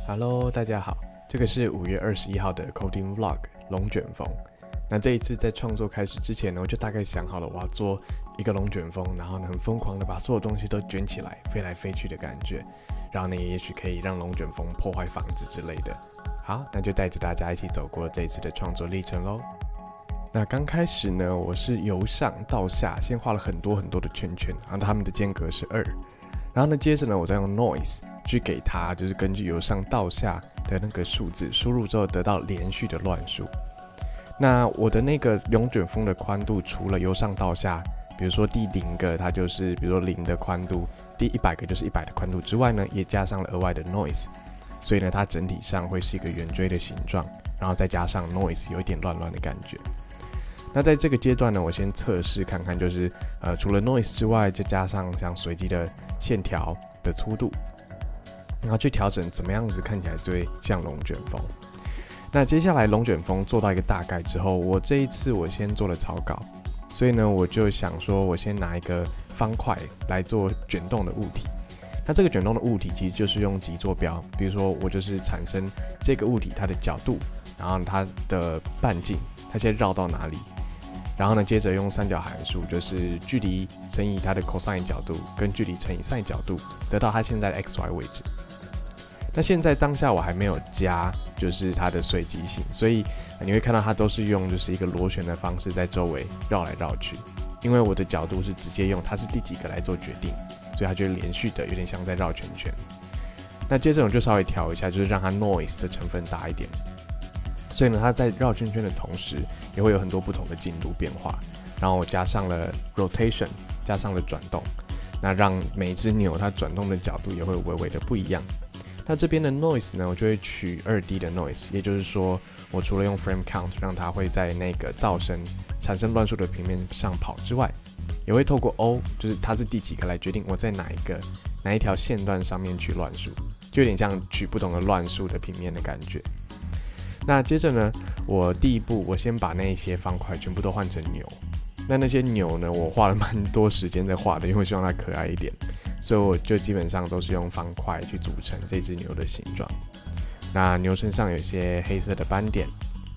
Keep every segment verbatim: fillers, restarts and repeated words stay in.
Hello， 大家好，这个是五月二十一号的 Coding Vlog 龙卷风。那这一次在创作开始之前呢，我就大概想好了我要做一个龙卷风，然后呢很疯狂的把所有东西都卷起来，飞来飞去的感觉，然后呢也许可以让龙卷风破坏房子之类的。好，那就带着大家一起走过这一次的创作历程咯。那刚开始呢，我是由上到下先画了很多很多的圈圈，然后它们的间隔是二。然后呢，接着呢，我再用 noise 去给它，就是根据由上到下的那个数字输入之后，得到连续的乱数。那我的那个龙卷风的宽度，除了由上到下，比如说第零个它就是比如说零的宽度，第一百个就是一百的宽度之外呢，也加上了额外的 noise， 所以呢，它整体上会是一个圆锥的形状，然后再加上 noise， 有一点乱乱的感觉。那在这个阶段呢，我先测试看看，就是呃除了 noise 之外，再加上像随机的线条的粗度，然后去调整怎么样子看起来最像龙卷风。那接下来龙卷风做到一个大概之后，我这一次我先做了草稿，所以呢我就想说，我先拿一个方块来做卷动的物体。那这个卷动的物体其实就是用极坐标，比如说我就是产生这个物体它的角度，然后它的半径，它现在绕到哪里。然后呢，接着用三角函数，就是距离乘以它的 cosine 角度，跟距离乘以 sin 角度，得到它现在的 xy 位置。那现在当下我还没有加，就是它的随机性，所以你会看到它都是用就是一个螺旋的方式在周围绕来绕去。因为我的角度是直接用它是第几个来做决定，所以它就连续的，有点像在绕圈圈。那接着我就稍微调一下，就是让它 noise 的成分大一点。所以呢，它在绕圈圈的同时，也会有很多不同的进度变化。然后我加上了 rotation， 加上了转动，那让每只牛它转动的角度也会微微的不一样。那这边的 noise 呢，我就会取 二 D 的 noise， 也就是说，我除了用 frame count 让它会在那个噪声产生乱数的平面上跑之外，也会透过 O， 就是它是第几个来决定我在哪一个哪一条线段上面取乱数，就有点像取不同的乱数的平面的感觉。那接着呢，我第一步，我先把那些方块全部都换成牛。那那些牛呢，我花了蛮多时间在画的，因为希望它可爱一点，所以我就基本上都是用方块去组成这只牛的形状。那牛身上有些黑色的斑点，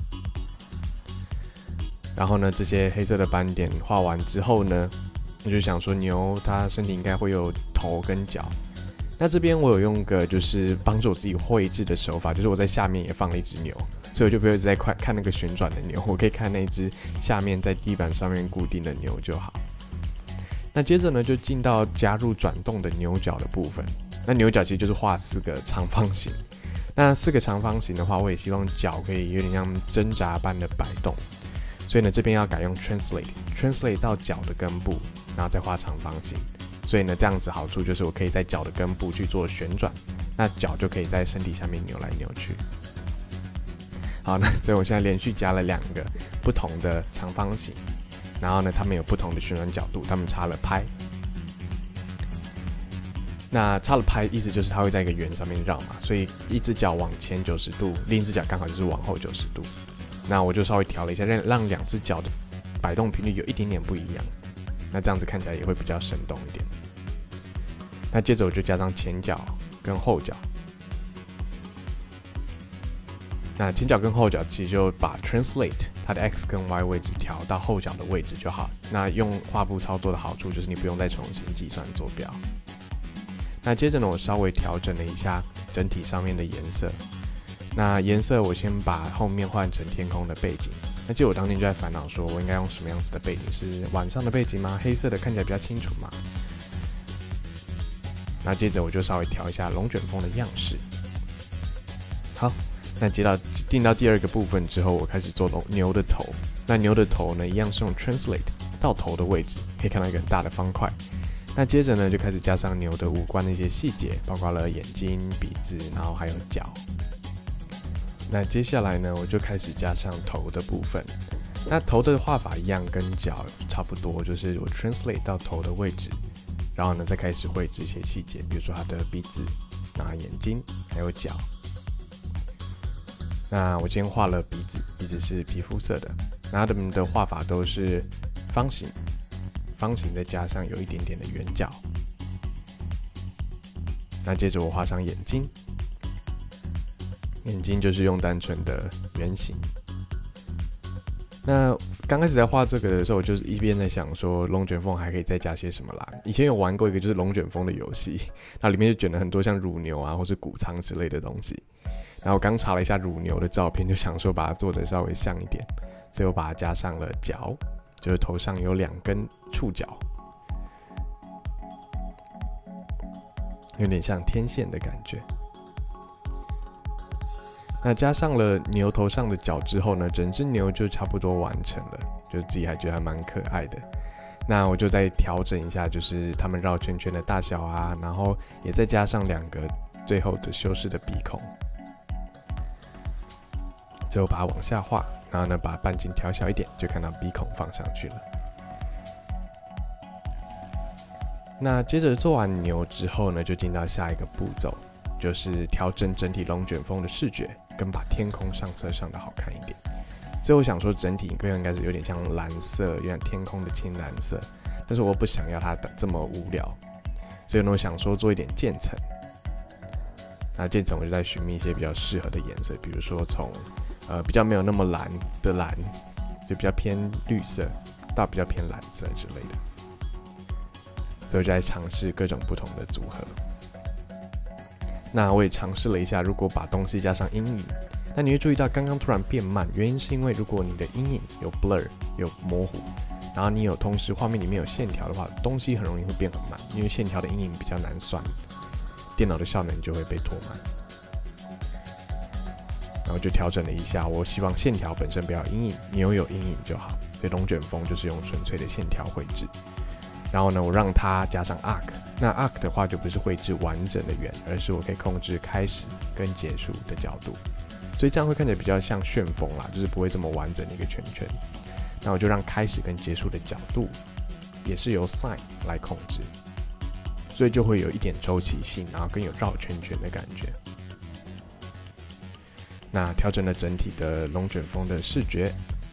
然后呢，这些黑色的斑点画完之后呢，我就想说牛它身体应该会有头跟脚。那这边我有用个就是帮助我自己绘制的手法，就是我在下面也放了一只牛，所以我就不会一直在看那个旋转的牛，我可以看那只下面在地板上面固定的牛就好。那接着呢，就进到加入转动的牛角的部分。那牛角其实就是画四个长方形。那四个长方形的话，我也希望脚可以有点像挣扎般的摆动，所以呢，这边要改用 translate translate 到脚的根部，然后再画长方形。所以呢，这样子好处就是我可以在脚的根部去做旋转，那脚就可以在身体下面扭来扭去。好，那所以我现在连续加了两个不同的长方形，然后呢，它们有不同的旋转角度，它们插了拍。那插了拍意思就是它会在一个圆上面绕嘛，所以一只脚往前九十度，另一只脚刚好就是往后九十度。那我就稍微调了一下，让让两只脚的摆动频率有一点点不一样。那这样子看起来也会比较生动一点。那接着我就加上前脚跟后脚。那前脚跟后脚其实就把 translate 它的 x 跟 y 位置调到后脚的位置就好。那用画布操作的好处就是你不用再重新计算坐标。那接着呢，我稍微调整了一下整体上面的颜色。那颜色我先把后面换成天空的背景。那其实我当天就在烦恼说，我应该用什么样子的背景？是晚上的背景吗？黑色的看起来比较清楚吗？那接着我就稍微调一下龙卷风的样式。好，那接到进到第二个部分之后，我开始做牛的头。那牛的头呢，一样是用 translate 到头的位置，可以看到一个很大的方块。那接着呢，就开始加上牛的五官的一些细节，包括了眼睛、鼻子，然后还有脚。那接下来呢，我就开始加上头的部分。那头的画法一样，跟脚差不多，就是我 translate 到头的位置，然后呢再开始绘制一些细节，比如说它的鼻子、然后眼睛，还有脚。那我先画了鼻子，鼻子是皮肤色的，那它们的画法都是方形，方形再加上有一点点的圆角。那接着我画上眼睛。 眼睛就是用单纯的圆形。那刚开始在画这个的时候，我就是一边在想说龙卷风还可以再加些什么啦。以前有玩过一个就是龙卷风的游戏，那里面就卷了很多像乳牛啊或是谷仓之类的东西。然后我刚查了一下乳牛的照片，就想说把它做的稍微像一点，所以我把它加上了角，就是头上有两根触角，有点像天线的感觉。那加上了牛头上的角之后呢，整只牛就差不多完成了，就自己还觉得还蛮可爱的。那我就再调整一下，就是它们绕圈圈的大小啊，然后也再加上两个最后的修饰的鼻孔，就把它往下画，然后呢把半径调小一点，就看到鼻孔放上去了。那接着做完牛之后呢，就进到下一个步骤，就是调整整体龙卷风的视觉，跟把天空上色上的好看一点。所以我想说，整体影片应该是有点像蓝色，有点天空的青蓝色，但是我不想要它这么无聊，所以呢，我想说做一点渐层。那渐层我就在寻觅一些比较适合的颜色，比如说从呃比较没有那么蓝的蓝，就比较偏绿色，到比较偏蓝色之类的。所以我就在尝试各种不同的组合。那我也尝试了一下，如果把东西加上阴影，那你会注意到刚刚突然变慢，原因是因为如果你的阴影有 blur 有模糊，然后你有同时画面里面有线条的话，东西很容易会变很慢，因为线条的阴影比较难算，电脑的效能就会被拖慢。然后就调整了一下，我希望线条本身不要有阴影，牛有阴影就好，所以龙卷风就是用纯粹的线条绘制。然后呢，我让它加上 arc， 那 arc 的话就不是绘制完整的圆，而是我可以控制开始跟结束的角度，所以这样会看起来比较像旋风啦，就是不会这么完整的一个圈圈。那我就让开始跟结束的角度也是由 sin 来控制，所以就会有一点周期性，然后更有绕圈圈的感觉。那调整了整体的龙卷风的视觉。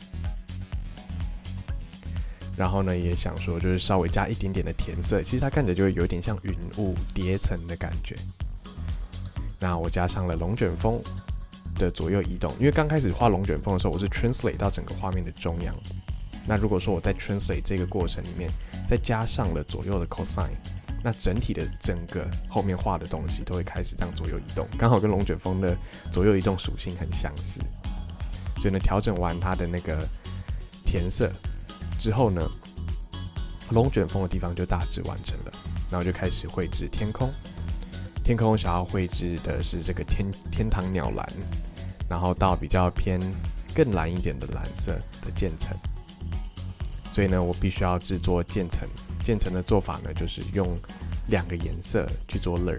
然后呢，也想说就是稍微加一点点的填色，其实它看起来就会有点像云雾叠层的感觉。那我加上了龙卷风的左右移动，因为刚开始画龙卷风的时候，我是 translate 到整个画面的中央。那如果说我在 translate 这个过程里面，再加上了左右的 cosine， 那整体的整个后面画的东西都会开始这样左右移动，刚好跟龙卷风的左右移动属性很相似。所以呢，调整完它的那个填色之后呢，龙卷风的地方就大致完成了，然后就开始绘制天空。天空想要绘制的是这个天天堂鸟蓝，然后到比较偏更蓝一点的蓝色的渐层。所以呢，我必须要制作渐层。渐层的做法呢，就是用两个颜色去做 lerp。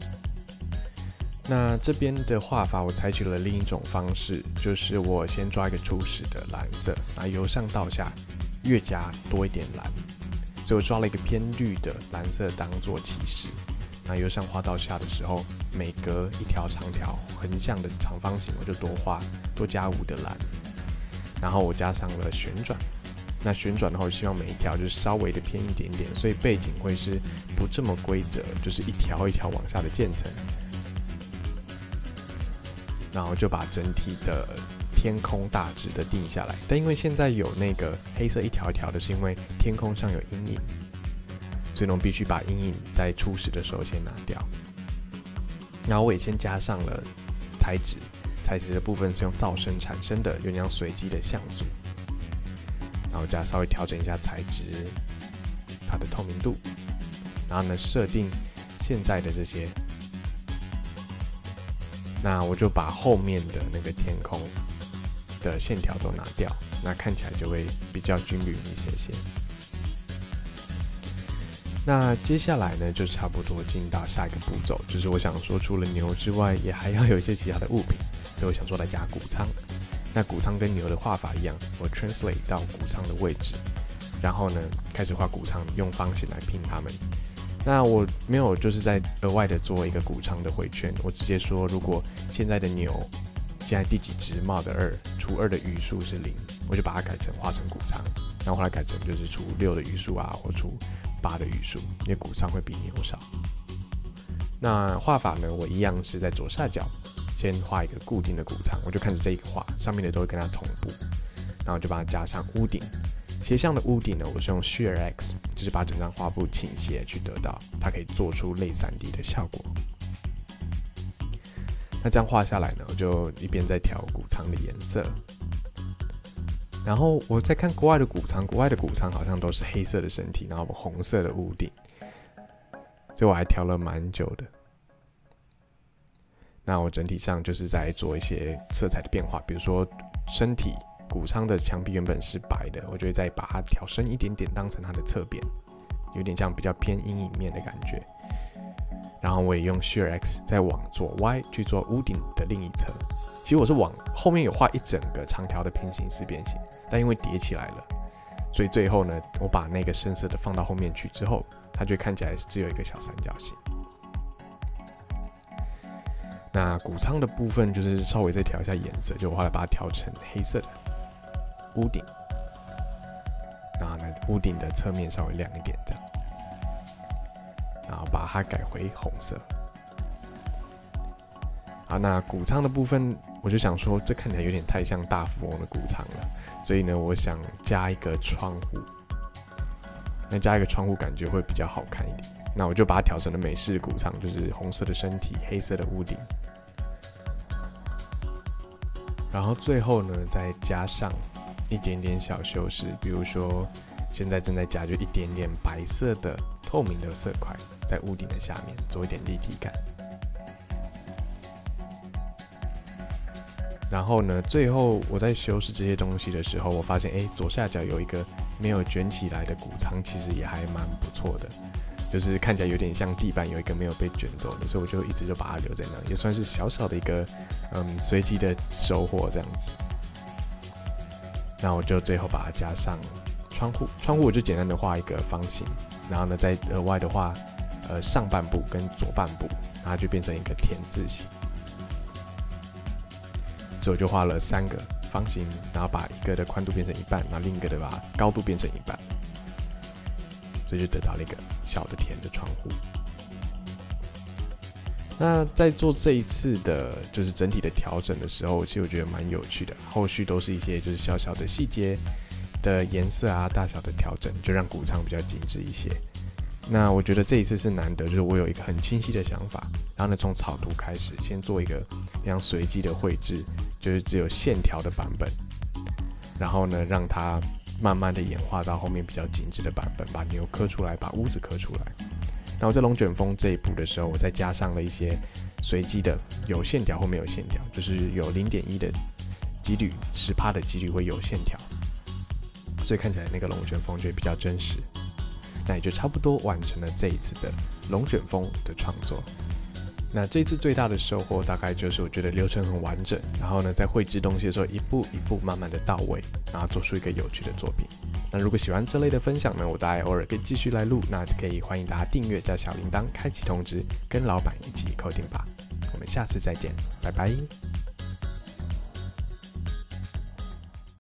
那这边的画法，我采取了另一种方式，就是我先抓一个初始的蓝色，然后由上到下越加多一点蓝，所以我抓了一个偏绿的蓝色当做起始，那由上画到下的时候，每隔一条长条横向的长方形，我就多画多加五的蓝，然后我加上了旋转。那旋转的话，我希望每一条就是稍微的偏一点点，所以背景会是不这么规则，就是一条一条往下的渐层，然后就把整体的天空大致的定下来。但因为现在有那个黑色一条一条的，是因为天空上有阴影，所以呢，我必须把阴影在初始的时候先拿掉。然后我也先加上了材质，材质的部分是用噪声产生的，有点像随机的像素。然后再稍微调整一下材质，它的透明度，然后呢设定现在的这些，那我就把后面的那个天空的线条都拿掉，那看起来就会比较均匀一些些。那接下来呢，就差不多进到下一个步骤，就是我想说，除了牛之外，也还要有一些其他的物品，所以我想说来加谷仓。那谷仓跟牛的画法一样，我 translate 到谷仓的位置，然后呢开始画谷仓，用方形来拼它们。那我没有就是在额外的做一个谷仓的回圈，我直接说，如果现在的牛现在第几只mod二除二的余数是零，我就把它改成画成谷仓，然后后来改成就是除六的余数啊，或除八的余数，因为谷仓会比牛少。那画法呢，我一样是在左下角先画一个固定的谷仓，我就看着这一个画，上面的都会跟它同步，然后就把它加上屋顶。斜向的屋顶呢，我是用 Shear X， 就是把整张画布倾斜去得到，它可以做出类 三 D 的效果。那这样画下来呢，我就一边在调谷仓的颜色。然后我在看国外的谷仓，国外的谷仓好像都是黑色的身体，然后红色的屋顶，所以我还调了蛮久的。那我整体上就是在做一些色彩的变化，比如说身体谷仓的墙壁原本是白的，我就会再把它调深一点点，当成它的侧边，有点像比较偏阴影面的感觉。然后我也用 Shear X 再往左 Y 去做屋顶的另一侧。其实我是往后面有画一整个长条的平行四边形，但因为叠起来了，所以最后呢，我把那个深色的放到后面去之后，它就看起来只有一个小三角形。那谷仓的部分就是稍微再调一下颜色，就我后来把它调成黑色的屋顶，然后呢，屋顶的侧面稍微亮一点这样，然后把它改回红色。好，那谷仓的部分，我就想说，这看起来有点太像大富翁的谷仓了，所以呢，我想加一个窗户。那加一个窗户感觉会比较好看一点。那我就把它调成了美式谷仓，就是红色的身体，黑色的屋顶。然后最后呢，再加上一点点小修饰，比如说现在正在加就一点点白色的透明的色块在屋顶的下面，做一点立体感。然后呢，最后我在修饰这些东西的时候，我发现，哎，左下角有一个没有卷起来的谷仓，其实也还蛮不错的，就是看起来有点像地板有一个没有被卷走的，所以我就一直就把它留在那，也算是小小的一个嗯随机的收获这样子。那我就最后把它加上窗户，窗户我就简单的画一个方形，然后呢再额外的画呃上半部跟左半部，然后它就变成一个田字形。所以我就画了三个方形，然后把一个的宽度变成一半，然后另一个的把高度变成一半，所以就得到了一个小的田的窗户。那在做这一次的就是整体的调整的时候，其实我觉得蛮有趣的，后续都是一些就是小小的细节的颜色啊、大小的调整，就让谷仓比较精致一些。那我觉得这一次是难得，就是我有一个很清晰的想法，然后呢从草图开始，先做一个非常随机的绘制，就是只有线条的版本，然后呢让它慢慢的演化到后面比较精致的版本，把牛刻出来，把屋子刻出来。然后在龙卷风这一步的时候，我再加上了一些随机的，有线条后面有线条，就是有 零点一 的几率 百分之十 的几率会有线条，所以看起来那个龙卷风就会比较真实。那也就差不多完成了这一次的龙卷风的创作。那这次最大的收获大概就是我觉得流程很完整，然后呢在绘制东西的时候一步一步慢慢的到位，然后做出一个有趣的作品。那如果喜欢这类的分享呢，我大概偶尔可以继续来录，那可以欢迎大家订阅加小铃铛开启通知，跟老板一起coding吧。我们下次再见，拜拜。